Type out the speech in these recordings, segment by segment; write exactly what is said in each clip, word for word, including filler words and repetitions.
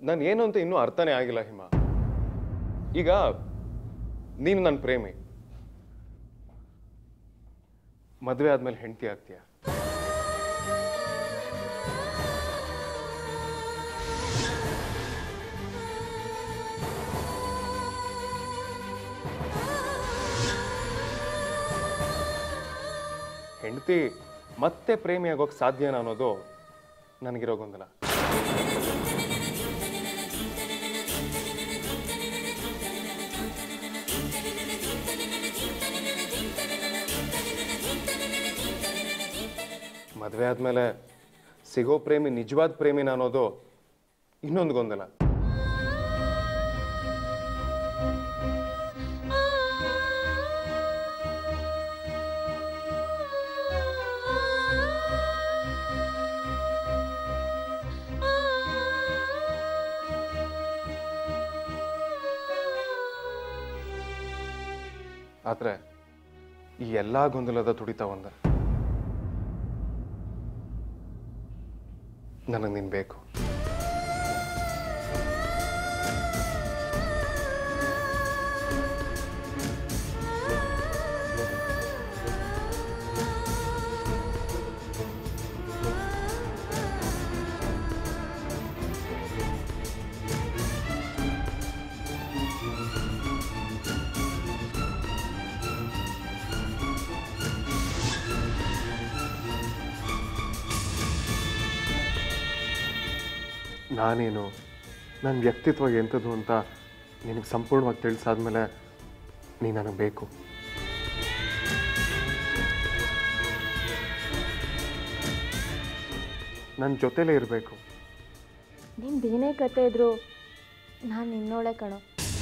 ನಾನು ಏನು ಅಂತ ಇನ್ನೂ ಅರ್ಥನೇ ಆಗಿಲ್ಲ ಹಿಮ. ಈಗ ನೀನು ನನ್ನ ಪ್ರೇಮಿ, ಮದುವೆ ಆದ್ಮೇಲೆ ಹೆಂಡತಿ ಆಗ್ತೀಯ. ಹೆಂಡತಿ ಮತ್ತೆ ಪ್ರೇಮಿ ಆಗೋಕೆ ಸಾಧ್ಯನಾ ಅನ್ನೋದು ನನಗಿರೋ ಗೊಂದಲ. ಮದುವೆ ಆದ್ಮೇಲೆ ಸಿಗೋ ಪ್ರೇಮಿ ನಿಜವಾದ ಪ್ರೇಮಿನ ಅನ್ನೋದು ಇನ್ನೊಂದು ಗೊಂದಲ. ಆದ್ರೆ ಈ ಎಲ್ಲಾ ಗೊಂದಲದ ತುಡಿತ ಒಂದ, ನನಗೆ ನೀನು ಬೇಕು. ನಾನೇನು, ನನ್ನ ವ್ಯಕ್ತಿತ್ವ ಎಂಥದ್ದು ಅಂತ ನಿನಗೆ ಸಂಪೂರ್ಣವಾಗಿ ತಿಳಿಸಾದ್ಮೇಲೆ ನೀ ನನಗೆ ಬೇಕು. ನನ್ನ ಜೊತೆಲೇ ಇರಬೇಕು. ನಿಂದೇನೇ ಕತೆ ಇದ್ರು ನಾನು ನಿನ್ನೋಳೆ ಕಣೋ.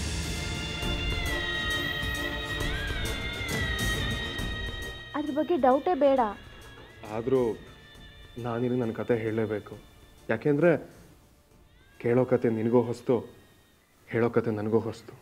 ಅದ್ರ ಬಗ್ಗೆ ಡೌಟೇ ಬೇಡ. ಆದರೂ ನಾನಿನ್ನು ನನ್ನ ಕತೆ ಹೇಳಲೇಬೇಕು. ಯಾಕೆಂದರೆ ಕೇಳೋ ಕತೆ ನಿನಗೂ ಹೊಸ್ತು, ಹೇಳೋ ಕತೆ ನನಗೂ ಹೊಸ್ತು.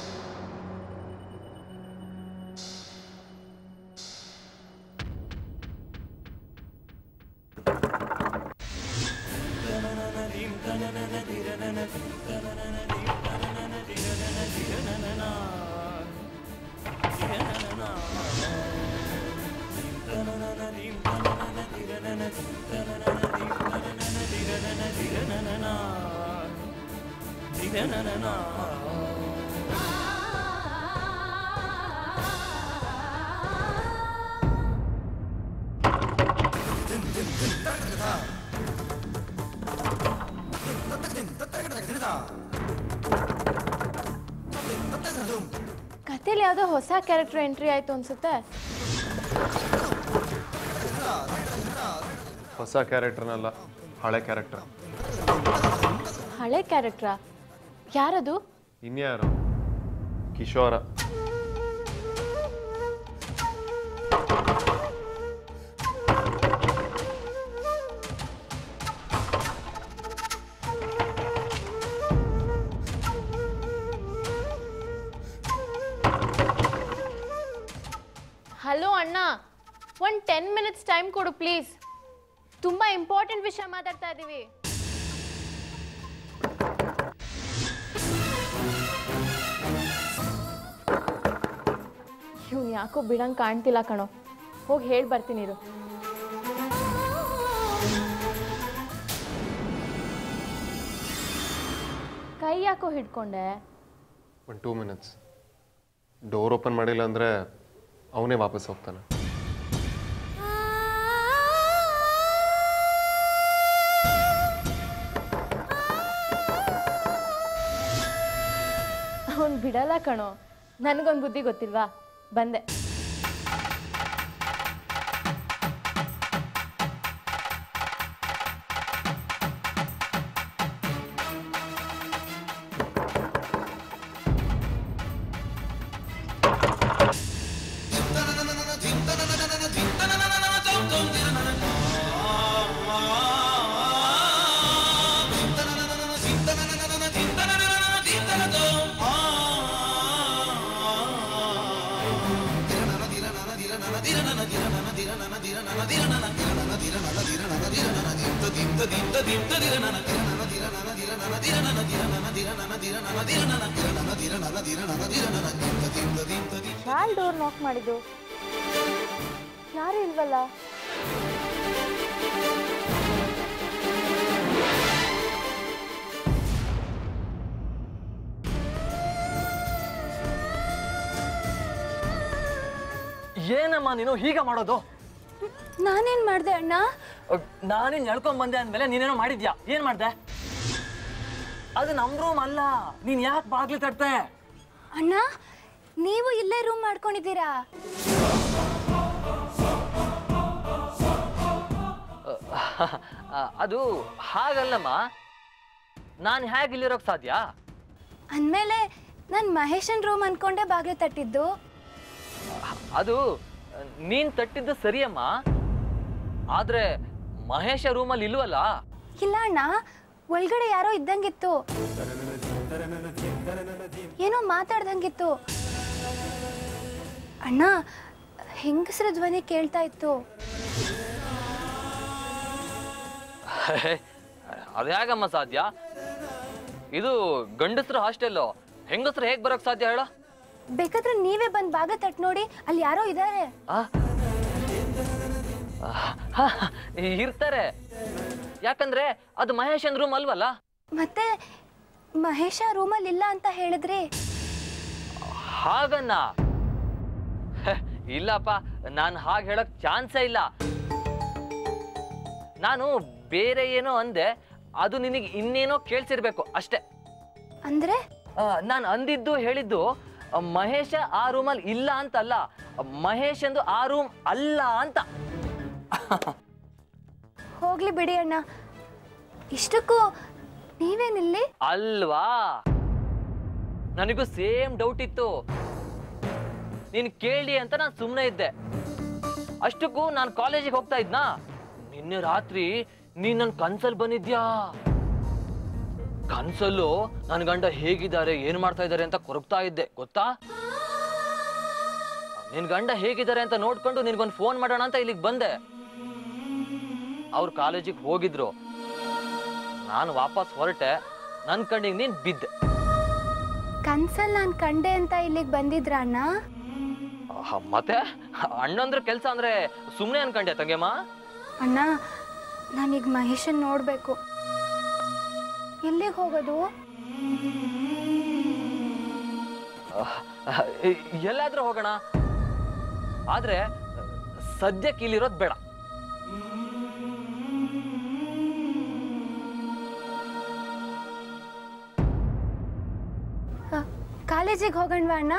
ಕಥೆಲಿ ಯಾವುದೋ ಹೊಸ ಕ್ಯಾರೆಕ್ಟರ್ ಎಂಟ್ರಿ ಆಯ್ತು ಅನ್ಸುತ್ತೆ. ಹೊಸ ಕ್ಯಾರೆಕ್ಟರ್ನಲ್ಲ, ಹಳೆ ಕ್ಯಾರೆಕ್ಟರ್. ಹಳೆ ಕ್ಯಾರೆಕ್ಟ್ರಾ? ಯಾರದು? ಇನ್ಯಾರು? ಕಿಶೋರ. ಹಲೋ ಅಣ್ಣ, ಒಂದು ಟೆನ್ ಮಿನಿಟ್ಸ್ ಟೈಮ್ ಕೊಡು ಪ್ಲೀಸ್. ತುಂಬಾ ಇಂಪಾರ್ಟೆಂಟ್ ವಿಷಯ ಮಾತಾಡ್ತಾ ಇದ್ದೀವಿ. ಇವ್ನು ಯಾಕೋ ಬಿಡಂಗೆ ಕಾಣ್ತಿಲ್ಲ ಕಣೋ. ಹೋಗಿ ಹೇಳಿ ಬರ್ತೀನಿ ಇರು. ಕೈ ಯಾಕೋ ಹಿಡ್ಕೊಂಡೆ? ಒಂದು ಟೂ ಮಿನಿಟ್ಸ್. ಡೋರ್ ಓಪನ್ ಮಾಡಿಲ್ಲ ಅಂದರೆ ಅವನೇ ವಾಪಸ್ ಹೋಗ್ತಾನೆ. ಅವನು ಬಿಡಲ್ಲ ಕಣೋ. ನನಗೊಂದು ಬುದ್ಧಿ ಗೊತ್ತಿಲ್ವಾ, ಬಂದೆ. ದಿಂತ ದಿಂತ ದಿಂತ ದಿಂತ ದಿರ ನನ ದಿರ ನನ ದಿರ ಯಾರು ಡೋರ್ ನಾಕ್ ಮಾಡಿದ್ದು? ಯಾರು ಇಲ್ವಲ್ಲ. ಏನಮ್ಮ ನೀನು ಹೀಗೆ ಮಾಡೋದು? ನಾನೇನ್ ಮಾಡ್ದೆ ಅಣ್ಣ? ನಾನೇನ್ ಎಳ್ಕೊಂಡ್ ಬಂದೆ ಅಂದ್ಮೇಲೆ ನೀನೇನೋ ಮಾಡಿದ್ಯಾ? ಏನ್ ಮಾಡ್ದೆ? ಅದು ನಮ್ ರೂಮ್ ಅಲ್ಲ, ನೀನ್ ಯಾಕೆ ಬಾಗ್ಲಿ ತಟ್ತೆ? ಅಣ್ಣ ನೀವು ಇಲ್ಲೇ ರೂಮ್ ಮಾಡ್ಕೊಂಡಿದ್ದೀರಾ? ಅದು ಹಾಗಲ್ಲಮ್ಮ, ನಾನು ಹೇಗೆ ಇಲ್ಲಿರೋಕ್ ಸಾಧ್ಯ? ಅಂದ್ಮೇಲೆ ನಾನು ಮಹೇಶನ್ ರೂಮ್ ಅನ್ಕೊಂಡೆ ಬಾಗ್ಲು ತಟ್ಟಿದ್ದು. ಅದು ನೀನ್ ತಟ್ಟಿದ್ದು ಸರಿಯಮ್ಮ, ಆದ್ರೆ ಮಹೇಶ ರೂಮಲ್ಲಿ ಇಲ್ವಲ್ಲ. ಇಲ್ಲ ಅಣ್ಣ, ಒಳಗಡೆ ಯಾರೋ ಇದ್ದಂಗಿತ್ತು, ಏನೋ ಮಾತಾಡ್ದಂಗಿತ್ತು ಅಣ್ಣ. ಹೆಂಗಸರ ಧ್ವನಿ ಕೇಳ್ತಾ ಇತ್ತು. ಅದ್ಯಾಗಮ್ಮ ಸಾಧ್ಯ? ಇದು ಗಂಡಸ್ರ ಹಾಸ್ಟೆಲ್, ಹೆಂಗಸ್ರು ಹೇಗ್ ಬರೋಕ್ ಸಾಧ್ಯ ಹೇಳ? ಬೇಕಾದ್ರೆ ನೀವೇ ಬಂದ್ ಬಾಗ ತಟ್ ನೋಡಿ, ಅಲ್ಲಿ ಯಾರೋ ಇದ್ದಾರೆ. ಇರ್ತಾರೆ, ಯಾಕಂದ್ರೆ ಅದು ಮಹೇಶನ್ ರೂಮ್ ಅಲ್ವಲ್ಲ. ಮತ್ತೆ ಮಹೇಶ ರೂಮಲ್ಲಿ ಇಲ್ಲ ಅಂತ ಹೇಳಿದ್ರಿ. ಹಾಗನ್ನ? ಇಲ್ಲಪ್ಪ, ನಾನು ಹಾಗೆ ಹೇಳಕ್ ಚಾನ್ಸೇ ಇಲ್ಲ. ನಾನು ಬೇರೆ ಏನೋ ಅಂದೆ, ಅದು ನಿನಗೆ ಇನ್ನೇನೋ ಕೇಳ್ಸಿರ್ಬೇಕು ಅಷ್ಟೇ. ಅಂದ್ರೆ ನಾನು ಅಂದಿದ್ದು ಹೇಳಿದ್ದು ಮಹೇಶ ಆ ರೂಮಲ್ಲಿ ಇಲ್ಲ ಅಂತಲ್ಲ, ಮಹೇಶ್ ಎಂದು ಆ ರೂಮ್ ಅಲ್ಲ ಅಂತ. ಹೋಗ್ಲಿ ಬಿಡಿ ಅಣ್ಣ, ಇಷ್ಟಕ್ಕೂ ನೀವೇನಿಲ್ಲಿ? ಅಲ್ವಾ, ನನಗೂ ಸೇಮ್ ಡೌಟ್ ಇತ್ತು. ನೀನ್ ಕೇಳಿ ಅಂತ ನಾನು ಸುಮ್ಮನೆ ಇದ್ದೆ. ಅಷ್ಟಕ್ಕೂ ನಾನು ಕಾಲೇಜಿಗೆ ಹೋಗ್ತಾ ಇದ್ನಾ, ನಿನ್ನೆ ರಾತ್ರಿ ನೀನ್ ನನ್ ಕನ್ಸಲ್ ಬಂದಿದ್ಯಾ. ಕನ್ಸಲ್ಲು ನನ್ ಗಂಡ ಹೇಗಿದ್ದಾರೆ, ಏನ್ ಮಾಡ್ತಾ ಇದ್ದಾರೆ ಅಂತ ಕೊರಗ್ತಾ ಇದ್ದೆ ಗೊತ್ತಾ. ನಿನ್ ಗಂಡ ಹೇಗಿದ್ದಾರೆ ಅಂತ ನೋಡ್ಕೊಂಡು ನಿನ್ಗೊಂದು ಫೋನ್ ಮಾಡೋಣ ಅಂತ ಇಲ್ಲಿಗೆ ಬಂದೆ. ಅವ್ರು ಕಾಲೇಜಿಗೆ ಹೋಗಿದ್ರು, ನಾನು ವಾಪಸ್ ಹೊರಟೆ, ನನ್ ಕಣ್ಣಿಗೆ ನೀನ್ ಬಿದ್ದೆ. ಕನ್ಸಲ್ ನಾನ್ ಕಂಡೆ ಅಂತ ಇಲ್ಲಿಗೆ ಬಂದಿದ್ರ ಅಣ್ಣ? ಮತ್ತೆ ಅಣ್ಣಂದ್ರ ಕೆಲ್ಸ ಅಂದ್ರೆ ಸುಮ್ನೆ ಅನ್ಕಂಡೆ ತಂಗೆಮ್ಮ? ಅಣ್ಣ, ನಾನೀಗ ಮಹೇಶನ್ ನೋಡ್ಬೇಕು. ಎಲ್ಲಿಗೆ ಹೋಗೋದು? ಎಲ್ಲಾದ್ರೂ ಹೋಗೋಣ, ಆದ್ರೆ ಸದ್ಯಕ್ಕೆ ಇಲ್ಲಿರೋದ್ ಬೇಡ. ಕಾಲೇಜಿಗೆ ಹೋಗೋಣವಾ ಅಣ್ಣ?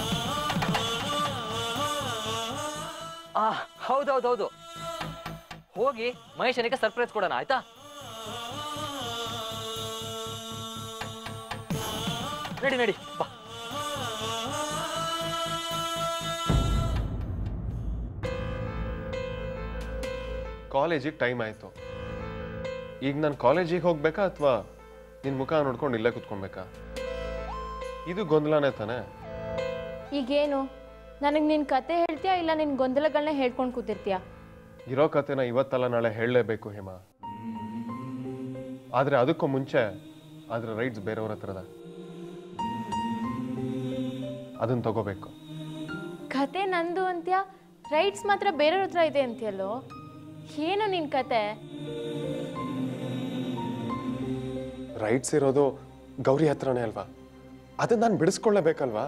ಆ ಹೌದೌದೌದು, ಹೋಗಿ ಮಹೇಶನಿಗೆ ಸರ್ಪ್ರೈಸ್ ಕೊಡೋಣ, ಆಯ್ತಾ? ನಡಿ ನಡಿ ಬಾ. ಕಾಲೇಜಿಗೆ ಟೈಮ್ ಆಯ್ತು. ಈಗ ನಾನು ಕಾಲೇಜಿಗೆ ಹೋಗ್ಬೇಕಾ ಅಥವಾ ನಿನ್ ಮುಖ ನೋಡ್ಕೊಂಡು ಇಲ್ಲೇ ಕುತ್ಕೊಬೇಕಾ? ಇದು ಗೊಂದಲನೇ ತಾನೆ. ಈಗೇನು, ನನಗೆ ನಿನ್ನ ಕತೆ ಹೇಳ್ತೀಯಾ ಇಲ್ಲ ನಿನ್ನ ಗೊಂದಲಗಳನ್ನ ಹೇಳ್ಕೊಂಡು ಕೂತಿರ್ತೀಯಾ? ಇರೋ ಕತೆನ ಇವತ್ತಲ್ಲ ನಾಳೆ ಹೇಳಲೇಬೇಕು ಹೇಮಾ. ಆದ್ರೆ ಅದಕ್ಕೂ ಮುಂಚೆ ಅದ್ರ ರೈಟ್ಸ್ ಬೇರೆಯವ್ರ ಹತ್ರದ, ಅದನ್ನ ತಗೋಬೇಕು. ಕತೆ ನಂದು ಅಂತ್ಯಾ, ರೈಟ್ಸ್ ಮಾತ್ರ ಬೇರೆಯವ್ರ ಹತ್ರ ಇದೆ ಅಂತೀಯಲ್ಲೋ. ಏನು ನಿನ್ನ ಕತೆ? ರೈಟ್ಸ್ ಇರೋದು ಗೌರಿ ಹತ್ರನೇ ಅಲ್ವಾ, ಅದನ್ನ ನಾನು ಬಿಡಿಸ್ಕೊಳ್ಳೇಬೇಕಲ್ವಾ?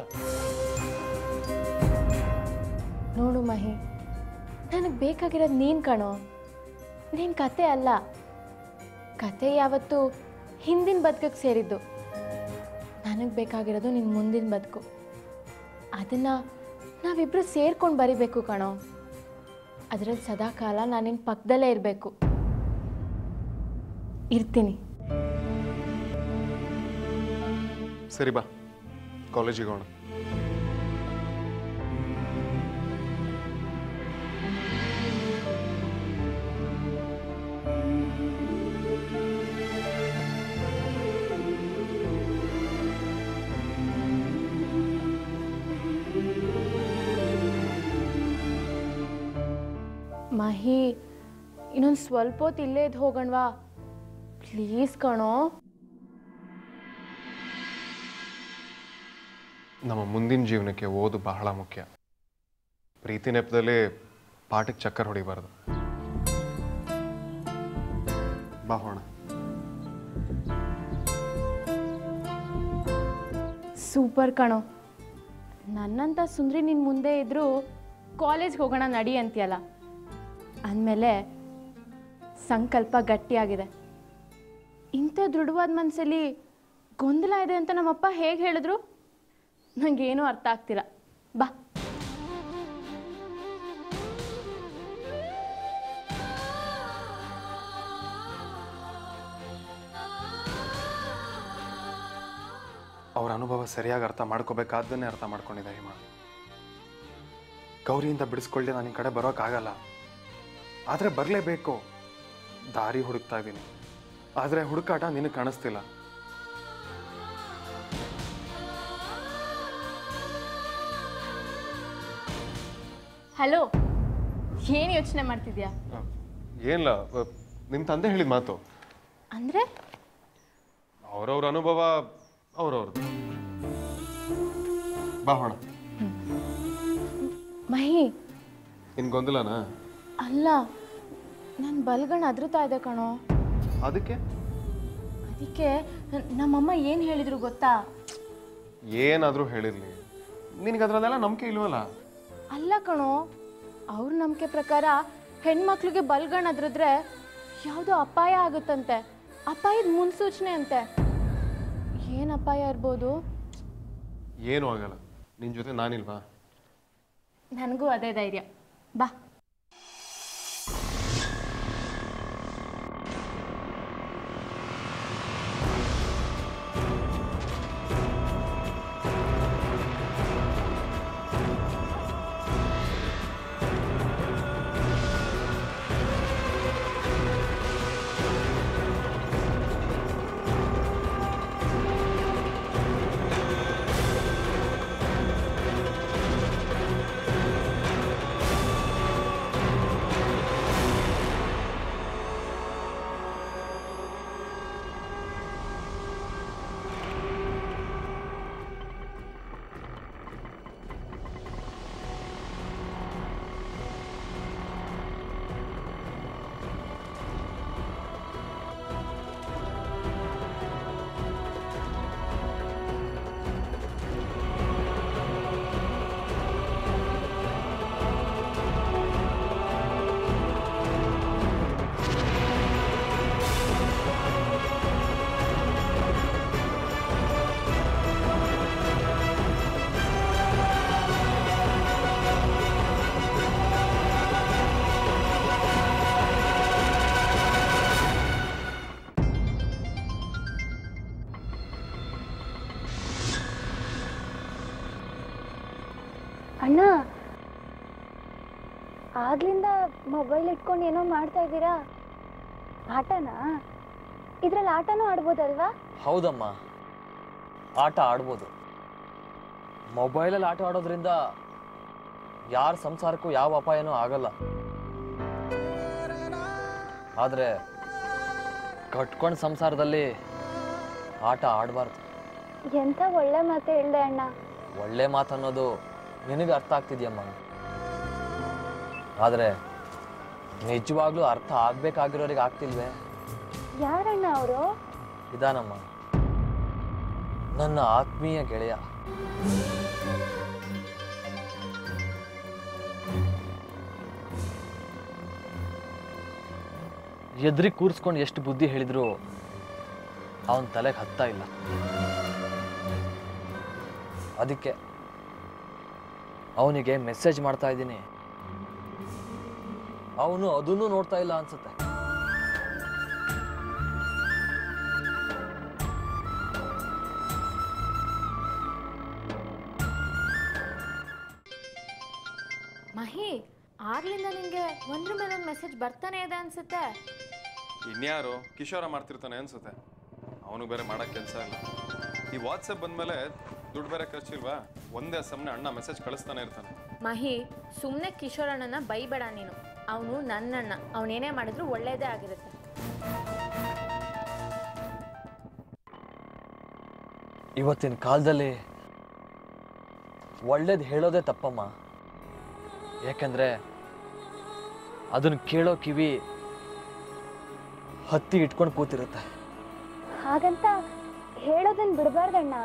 ನೋಡು ಮಹಿ, ನನಗೆ ಬೇಕಾಗಿರೋದು ನೀನು ಕಣೋ, ನಿನ್ನ ಕತೆ ಅಲ್ಲ. ಕತೆ ಯಾವತ್ತು ಹಿಂದಿನ ಬದುಕಕ್ಕೆ ಸೇರಿದ್ದು. ನನಗೆ ಬೇಕಾಗಿರೋದು ನಿನ್ನ ಮುಂದಿನ ಬದುಕು. ಅದನ್ನು ನಾವಿಬ್ಬರು ಸೇರ್ಕೊಂಡು ಬರಿಬೇಕು ಕಣೋ. ಅದರಲ್ಲಿ ಸದಾಕಾಲ ನಾನು ನಿನ್ನ ಪಕ್ಕದಲ್ಲೇ ಇರಬೇಕು. ಇರ್ತೀನಿ. ಸರಿ ಬಾ, ಕಾಲೇಜಿಗೆ ಹೋಗೋಣ. ಮಹಿ, ಇನ್ನೊಂದು ಸ್ವಲ್ಪ ಹೊತ್ತು ಇಲ್ಲೇ ಇದ್ದು ಹೋಗೋಣವಾ ಪ್ಲೀಸ್ ಕಣೋ? ನಮ್ಮ ಮುಂದಿನ ಜೀವನಕ್ಕೆ ಓದು ಬಹಳ ಮುಖ್ಯ. ಪ್ರೀತಿ ನೆಪದಲ್ಲಿ ಪಾಠಕ್ಕೆ ಚಕ್ಕರ್ ಹೊಡಿಬಾರ್ದು. ಬಾ ಹೋಣ. ಸೂಪರ್ ಕಣೋ. ನನ್ನಂತ ಸುಂದ್ರಿ ನಿನ್ನ ಮುಂದೆ ಇದ್ರೂ ಕಾಲೇಜ್ಗೆ ಹೋಗೋಣ ನಡಿ ಅಂತೀಯಲ್ಲ, ಅಂದಮೇಲೆ ಸಂಕಲ್ಪ ಗಟ್ಟಿಯಾಗಿದೆ. ಇಂಥ ದೃಢವಾದ ಮನಸ್ಸಲ್ಲಿ ಗೊಂದಲ ಇದೆ ಅಂತ ನಮ್ಮಪ್ಪ ಹೇಗೆ ಹೇಳಿದ್ರು ನನಗೇನೂ ಅರ್ಥ ಆಗ್ತಿಲ್ಲ. ಬಾ. ಅವ್ರ ಅನುಭವ ಸರಿಯಾಗಿ ಅರ್ಥ ಮಾಡ್ಕೋಬೇಕಾದ್ದನ್ನೇ ಅರ್ಥ ಮಾಡ್ಕೊಂಡಿದ್ದೆ ಹಿಮ. ಗೌರಿಯಿಂದ ಬಿಡಿಸ್ಕೊಳ್ಳಿ ನಾನು ಈ ಕಡೆ ಬರೋಕ್ಕಾಗಲ್ಲ, ಆದರೆ ಬರಲೇಬೇಕು. ದಾರಿ ಹುಡುಕ್ತಾ ಇದ್ದೀನಿ, ಆದರೆ ಹುಡುಕಾಟ ನಿನಗೆ ಕಾಣಿಸ್ತಿಲ್ಲ. ಹಲೋ, ಏನು ಯೋಚನೆ ಮಾಡ್ತಿದ್ಯಾ? ಏನಿಲ್ಲ, ನಿಮ್ಮ ತಂದೆ ಹೇಳಿದ ಮಾತು. ಅಂದರೆ ಅವ್ರವ್ರ ಅನುಭವ ಅವ್ರವ್ರದ್ದು. ಬಾ ಹೋಣ. ಮಹಿ, ನಿನ್ ಗೊಂದಲನಾ? ಅಲ್ಲ, ನನ್ನ ಬಲ್ಗಣ ಅದ್ರತಾ ಇದೆ ಕಣೋ. ಅದಕ್ಕೆ ಅದಕ್ಕೆ ನಮ್ಮಮ್ಮ ಏನು ಹೇಳಿದ್ರು ಗೊತ್ತಾ? ಏನಾದರೂ ಹೇಳಿರ್ಲಿ, ನಿನಗೆ ಅದರಲ್ಲೆಲ್ಲ ನಂಬಿಕೆ ಇಲ್ವಲ್ಲ? ಅಲ್ಲ ಕಣೋ, ಅವ್ರ ನಂಬಿಕೆ ಪ್ರಕಾರ ಹೆಣ್ಮಕ್ಳಿಗೆ ಬಲ್ಗಣ ಅದ್ರದ್ರೆ ಯಾವುದೋ ಅಪಾಯ ಆಗುತ್ತಂತೆ, ಅಪಾಯದ ಮುನ್ಸೂಚನೆ ಅಂತೆ. ಏನು ಅಪಾಯ ಇರ್ಬೋದು? ಏನೂ ಆಗಲ್ಲ, ನಿನ್ನ ಜೊತೆ ನಾನಿಲ್ವಾ? ನನಗೂ ಅದೇ ಧೈರ್ಯ. ಬಾ. ಅಣ್ಣ, ಆಗ್ಲಿಂದ ಮೊಬೈಲ್ ಇಟ್ಕೊಂಡು ಏನೋ ಮಾಡ್ತಾ ಇದ್ದೀರಾ? ಆಟನಾ? ಇದ್ರಲ್ಲಿ ಆಟನೂ ಆಡ್ಬೋದಲ್ವಾ? ಹೌದಮ್ಮ, ಆಟ ಆಡ್ಬೋದು. ಮೊಬೈಲಲ್ಲಿ ಆಟ ಆಡೋದ್ರಿಂದ ಯಾರ ಸಂಸಾರಕ್ಕೂ ಯಾವ ಅಪಾಯನೂ ಆಗಲ್ಲ. ಆದರೆ ಕಟ್ಕೊಂಡು ಸಂಸಾರದಲ್ಲಿ ಆಟ ಆಡಬಾರ್ದು. ಎಂಥ ಒಳ್ಳೆ ಮಾತು ಹೇಳ್ದೆ ಅಣ್ಣ. ಒಳ್ಳೆ ಮಾತನ್ನೋದು ನಿನಗೆ ಅರ್ಥ ಆಗ್ತಿದ್ಯಮ್ಮ, ಆದರೆ ನಿಜವಾಗ್ಲೂ ಅರ್ಥ ಆಗ್ಬೇಕಾಗಿರೋರಿಗೆ ಆಗ್ತಿಲ್ವೇ? ಯಾರಣ್ಣ ಅವರು? ಇದಾನಮ್ಮ, ನನ್ನ ಆತ್ಮೀಯ ಗೆಳೆಯ. ಎದ್ರಿ ಕೂರಿಸ್ಕೊಂಡು ಎಷ್ಟು ಬುದ್ಧಿ ಹೇಳಿದ್ರು ಅವನ ತಲೆಗೆ ಹತ್ತಾ ಇಲ್ಲ. ಅದಕ್ಕೆ ಅವನಿಗೆ ಮೆಸೇಜ್ ಮಾಡ್ತಾ ಇದ್ದೀನಿ, ಅವನು ಅದನ್ನು ನೋಡ್ತಾ ಇಲ್ಲ ಅನ್ಸುತ್ತೆ. ಮಹಿ, ಆಗ್ಲಿಂದ ನಿಂಗೆ ಒಂದ್ರ ಮೇಲೆ ಒಂದು ಮೆಸೇಜ್ ಬರ್ತಾನೆ ಇದೆ ಅನ್ಸುತ್ತೆ. ಇನ್ಯಾರು ಕಿಶೋರ ಮಾಡ್ತಿರ್ತಾನೆ ಅನ್ಸುತ್ತೆ. ಅವನು ಬೇರೆ ಮಾಡಕ್ ಕೆಲಸ ಇಲ್ಲ. ಈ ವಾಟ್ಸಪ್ ಬಂದ್ಮೇಲೆ ದುಡ್ಡು ಬೇರೆ ಖರ್ಚಿಲ್ವಾ? ಒಂದೇ ಸಮನೆ ಅಣ್ಣ ಮೆಸೇಜ್ ಕಳಿಸ್ತಾನೆ ಇರ್ತಾನೆ. ಮಹಿ, ಸುಮ್ಮನೆ ಕಿಶೋರ್ ಅಣ್ಣನ ಬೈಬೇಡ ನೀನು. ಅವನು ನನ್ನಣ್ಣ, ಅವನೇನೇ ಮಾಡಿದ್ರು ಒಳ್ಳೇದೇ ಆಗಿರುತ್ತೆ. ಇವತ್ತಿನ ಕಾಲದಲ್ಲಿ ಒಳ್ಳೇದು ಹೇಳೋದೇ ತಪ್ಪಮ್ಮ. ಯಾಕಂದ್ರೆ ಅದನ್ನು ಕೇಳೋ ಕಿವಿ ಹತ್ತಿ ಇಟ್ಕೊಂಡು ಕೂತಿರುತ್ತೆ. ಹಾಗಂತ ಹೇಳೋದನ್ನ ಬಿಡಬಾರ್ದಣ್ಣ.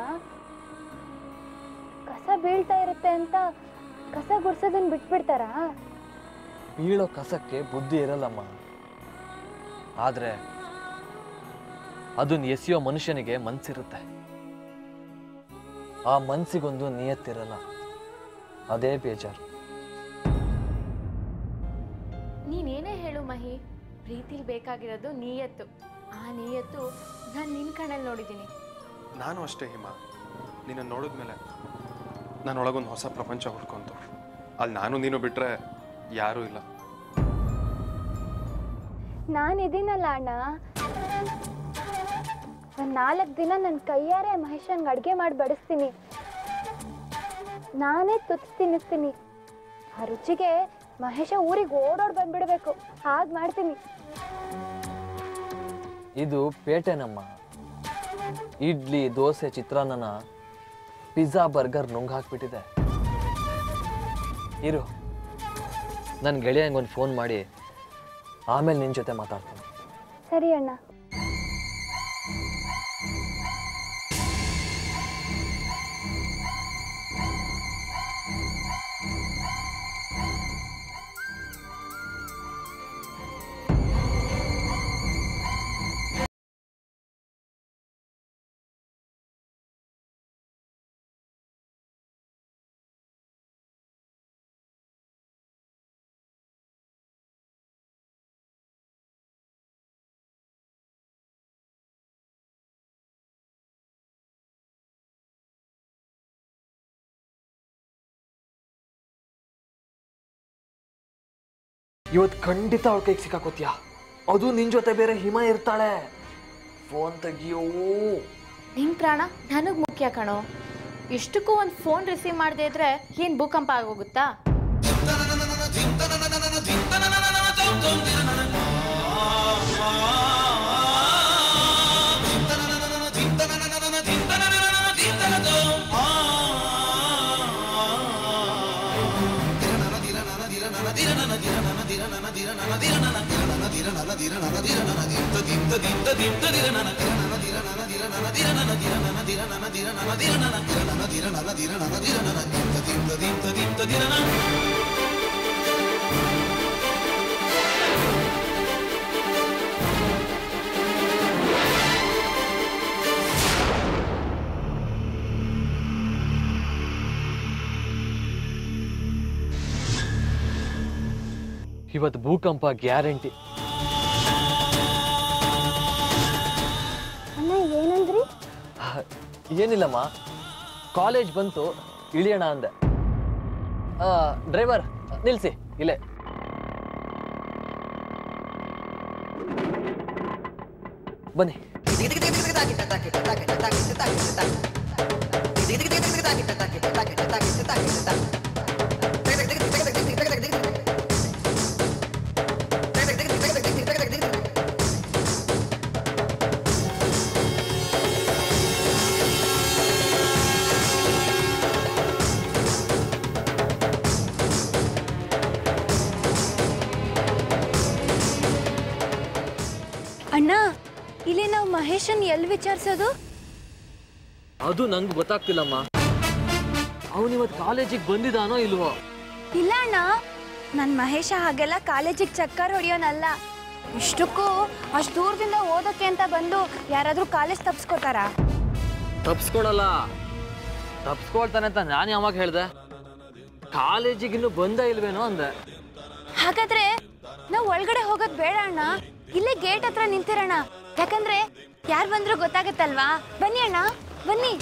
ಕಸ ಬೀಳ್ತಾ ಇರುತ್ತೆ ಅಂತ ಕಸ ಗುಡ್ಸೋದನ್ನ ಬಿಟ್ಬಿಡ್ತಾರಾ? ಬೀಳೋ ಕಸಕ್ಕೆ ಬುದ್ಧಿ ಇರಲ್ಲಮ್ಮ. ಆದ್ರೆ ಅದನ್ನ ಎಸೆಯೋ ಮನುಷ್ಯನಿಗೆ ಮನ್ಸಿರುತ್ತೆ. ಆ ಮನ್ಸಿಗೊಂದು ನಿಯತ್ತಿರಲ್ಲ. ಅದೇ ಬೇಜಾರು. ನೀನೇನೇ ಹೇಳು ಮಹಿ, ಪ್ರೀತಿಲಿ ಬೇಕಾಗಿರೋದು ನಿಯತ್ತು. ಆ ನಿಯತ್ತು ನಾನು ನಿನ್ನ ಕಣ್ಣಲ್ಲಿ ನೋಡಿದ್ದೀನಿ. ನಾನು ಅಷ್ಟೇ ಹಿಮ, ನಿನ್ನ ನೋಡಿದ್ಮೇಲೆ ನನ್ನೊಳಗೊಂದು ಹೊಸ ಪ್ರಪಂಚ ಹುಡ್ಕೊಂತು. ಅಲ್ಲಿ ನಾನು ನೀನು ಬಿಟ್ರೆ ಯಾರೂ ಇಲ್ಲ. ನಾನಿದ್ದೀನಲ್ಲ ಅಣ್ಣ, ಒಂದು ನಾಲ್ಕು ದಿನ ನನ್ನ ಕೈಯಾರೆ ಮಹೇಶನ್ಗೆ ಅಡುಗೆ ಮಾಡಿ ಬಡಿಸ್ತೀನಿ. ನಾನೇ ತುತ್ತು ತಿನ್ನಿಸ್ತೀನಿ. ಆ ರುಚಿಗೆ ಮಹೇಶ ಊರಿಗೆ ಓಡೋಡ್ ಬಂದ್ಬಿಡ್ಬೇಕು. ಹಾಗೆ ಮಾಡ್ತೀನಿ. ಇದು ಪೇಟೆನಮ್ಮ. ಇಡ್ಲಿ, ದೋಸೆ, ಚಿತ್ರಾನ್ನನ ಪಿಜ್ಜಾ, ಬರ್ಗರ್ ನುಂಗ್ ಹಾಕ್ಬಿಟ್ಟಿದೆ. ಇರು, ನನ್ನ ಗೆಳೆಯಂಗೊಂದು ಫೋನ್ ಮಾಡಿ ಆಮೇಲೆ ನಿನ್ನ ಜೊತೆ ಮಾತಾಡ್ತೀನಿ. ಸರಿ ಅಣ್ಣ. ಇವತ್ತು ಖಂಡಿತ ಅವಳ ಕೈಗೆ ಸಿಕ್ಕಾಕೋತೀಯ. ಅದು ನಿನ್ ಜೊತೆ ಬೇರೆ ಹಿಮ ಇರ್ತಾಳೆ. ಫೋನ್ ತೆಗಿಯೋ. ನಿನ್ ಪ್ರಾಣ ನನಗ್ ಮುಖ್ಯ ಕಣೋ. ಇಷ್ಟಕ್ಕೂ ಒಂದು ಫೋನ್ ರಿಸೀವ್ ಮಾಡದೇ ಇದ್ರೆ ಏನ್ ಭೂಕಂಪ ಆಗೋಗುತ್ತಾ? ಇವತ್ತು ಭೂಕಂಪ ಗ್ಯಾರಂಟಿ. ಅಣ್ಣ ಏನಂದ್ರಿ? ಏನಿಲ್ಲಮ್ಮ, ಕಾಲೇಜ್ ಬಂತು, ಇಳಿಯೋಣ ಅಂದೆ. ಡ್ರೈವರ್ ನಿಲ್ಸಿ ಇಲ್ಲೇ. ಬನ್ನಿ. ಅಣ್ಣ, ಇಲ್ಲಿ ನಾವು ಮಹೇಶನ್ ಎಲ್ಲಿ ವಿಚಾರಿಸೋದು? ಅದು ನಂಗೆ ಗೊತ್ತಾಗ್ತಿಲ್ಲಮ್ಮ. ಅವನಿವತ್ತು ಕಾಲೇಜಿಗೆ ಬಂದಿದ್ದಾನೋ ಇಲ್ವೋ? ಇಲ್ಲ ಅಣ್ಣ, ನನ್ನ ಮಹೇಶ ಹಾಗೆಲ್ಲ ಕಾಲೇಜಿಗೆ ಚಕ್ಕರ್ ಹೊಡಿಯೋನಲ್ಲ. ಇಷ್ಟಕ್ಕೂ ಅಷ್ಟು ದೂರದಿಂದ ಓದೋಕ್ಕೆ ಅಂತ ಬಂದು ಯಾರಾದರೂ ಕಾಲೇಜ್ ತಪ್ಸ್ಕೊತಾರ? ತಪ್ಸ್ಕೊಳಲ್ಲ. ತಪ್ಸ್ಕೊಳ್ತಾನೆ ಅಂತ ನಾನು ಯಾವಾಗ ಹೇಳ್ದೆ? ಕಾಲೇಜಿಗೆ ಇನ್ನು ಬಂದ ಇಲ್ವೇನೋ ಅಂದೆ. ಹಾಗಾದ್ರೆ ನಾವು ಒಳಗಡೆ ಹೋಗೋದು ಬೇಡ ಅಣ್ಣ, ಇಲ್ಲೇ ಗೇಟ್ ಹತ್ರ ನಿಂತಿರೋಣ. ಯಾಕಂದ್ರೆ ಯಾರು ಬಂದ್ರು ಗೊತ್ತಾಗತ್ತಲ್ವಾ? ಬನ್ನಿ ಅಣ್ಣ, ಬನ್ನಿ.